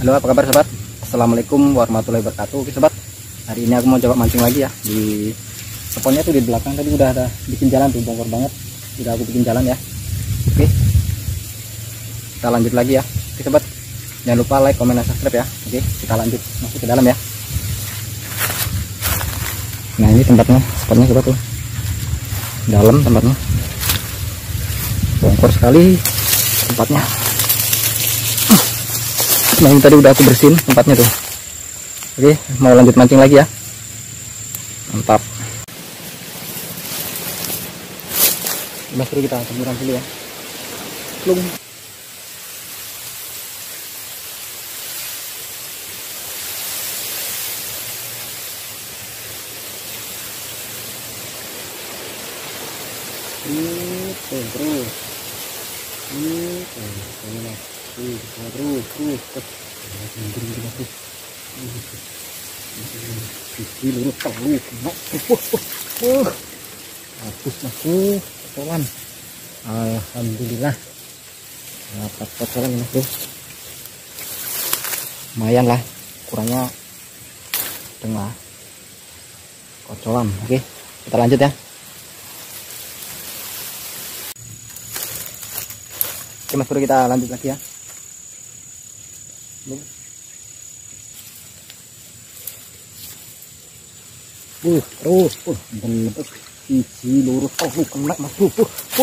Halo, apa kabar sobat? Assalamualaikum warahmatullahi wabarakatuh. Oke sobat, hari ini aku mau coba mancing lagi ya. Di spotnya tuh di belakang tadi udah ada bikin jalan tuh, bongkar banget. Udah aku bikin jalan ya. Oke, kita lanjut lagi ya. Oke sobat, jangan lupa like, comment, dan subscribe ya. Oke, kita lanjut masuk ke dalam ya. Nah ini tempatnya, spotnya sobat tuh, dalam tempatnya, bongkar sekali tempatnya. Nah ini tadi udah aku bersihin tempatnya tuh. Oke, mau lanjut mancing lagi ya. Mantap. Mas Bro, kita semburan dulu ya. Plung. Terus. Alhamdulillah dapat kocolan Mas Bro, lumayan lah, kurangnya tengah kocolan. Oke, kita lanjut ya. Oke Mas Bro, kita lanjut lagi ya. Terus bentuk sisi lurus. Kena Mas Bro.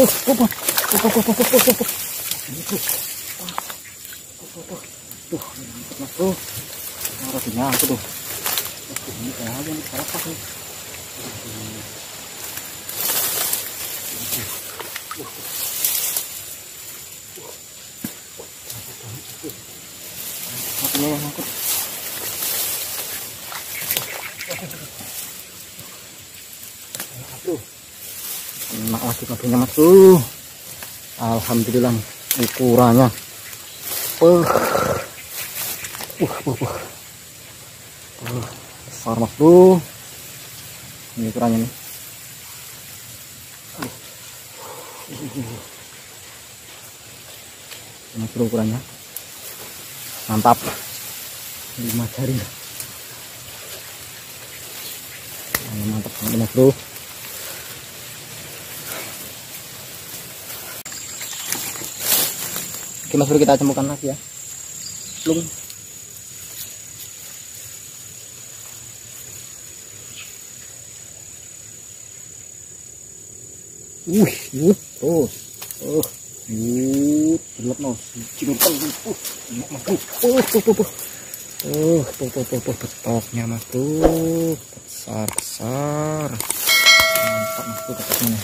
Tuh, Mas Bro. Harusnya aku tuh. Ini kayak nih salah nih. Ini yang ngangkut. Enak lagi mobilnya Mas Bro. Alhamdulillah ukurannya. Besar Mas Bro. Ini ukurannya nih. Mas Bro ukurannya. Mantap. 5 jari. Mantap banget Mas Bro. Oke Mas Bro, kita cemukan lagi ya. Plung. Terus. Gelap no. Cimukan. Mas Bro. Betoknya Mas Bro. Besar. Mantap Mas Bro betoknya.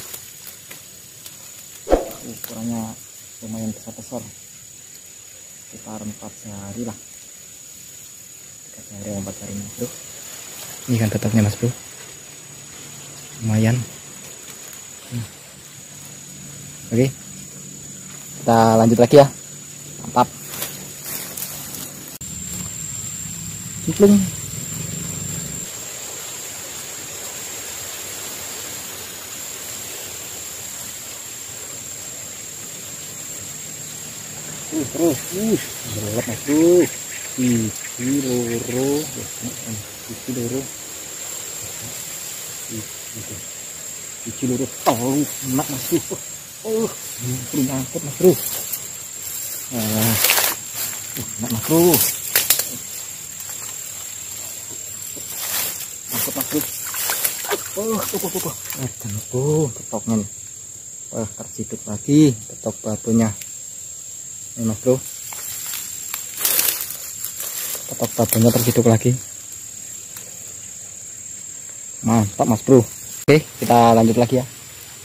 Ukurannya lumayan besar. Sekitar 4 jari lah. 3 jari atau 4 jari Mas Bro. Ini kan betoknya Mas Bro. Lumayan. Oke. Kita lanjut lagi ya. Mantap. Plung. Terus gelap Mas Bro. Sisi loro tahu enak Mas Bro. Belum angkut Mas Bro. Enak Mas Bro. Angkut Mas Bro. Tuh, betoknya nih. Terciduk lagi betok babunya. Ini Mas Bro, betok babunya terciduk lagi. Mantap Mas Bro. Oke, kita lanjut lagi ya.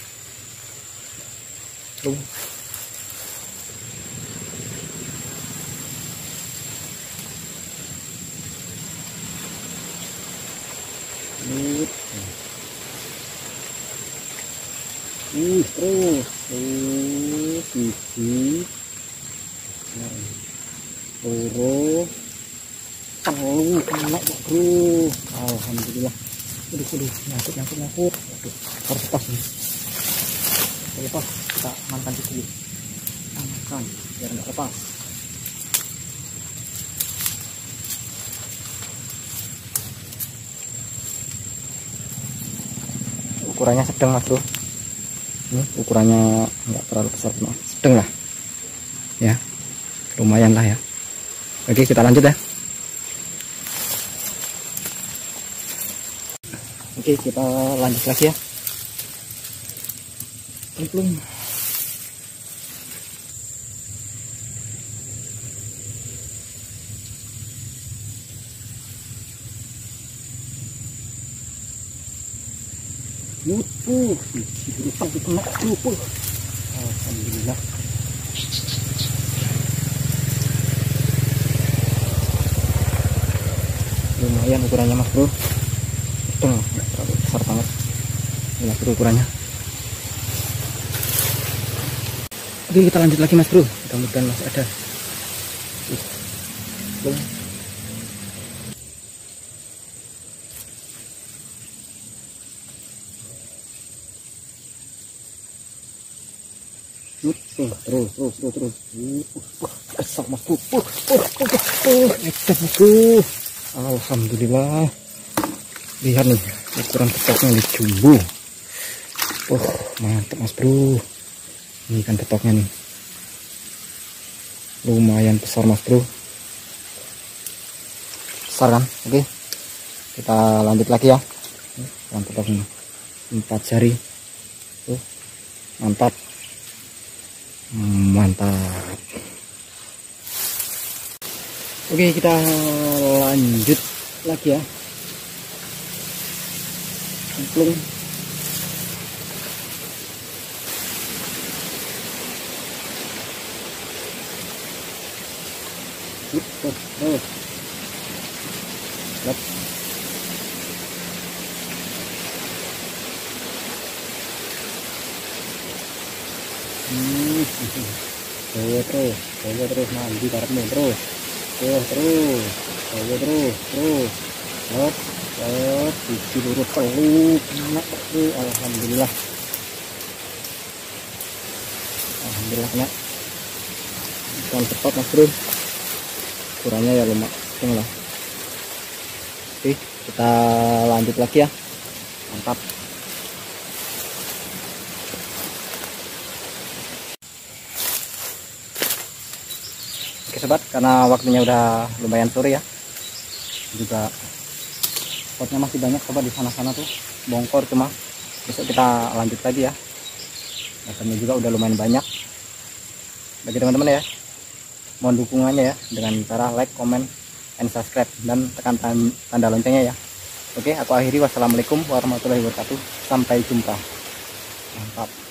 Terus sisi loro telu kena Mas Bro. Alhamdulillah. Nyangkut. Harus lepas nih. Lepas, kita mantan dulu. Amankan biar nggak lepas. ukurannya sedang mas bro. Ini ukurannya nggak terlalu besar, sedang lah ya, lumayan lah ya. Oke, kita lanjut ya. Oke, kita lanjut lagi ya. Belum. Alhamdulillah. Lumayan ukurannya mas bro, sedang, nggak terlalu besar banget ini mas bro ukurannya. Oke, kita lanjut lagi mas bro, mudah-mudahan masih ada. Terus besar mas bro, mas bro. Alhamdulillah, lihat nih ukuran petoknya nih, jumbo. Mantap mas bro, ini kan petoknya nih lumayan besar mas bro, besar kan. Oke, kita lanjut lagi ya. Yang petoknya 4 jari tuh, mantap. Oke, kita lanjut lagi ya. Cemplung. Terus mandi karepmu terus biji lurut teluk. Alhamdulillah nek ikan cepat mas bro, ukurannya ya lumayan lah. Oke, kita lanjut lagi ya. Mantap. Oke sobat, karena waktunya udah lumayan sore ya, juga spotnya masih banyak sobat di sana-sana tuh bongkor, cuma besok kita lanjut lagi ya. Ikannya juga udah lumayan banyak. Bagi teman-teman ya, mohon dukungannya ya dengan cara like, comment, and subscribe, dan tekan tanda loncengnya ya. Oke, aku akhiri. Wassalamualaikum warahmatullahi wabarakatuh. Sampai jumpa. Mantap.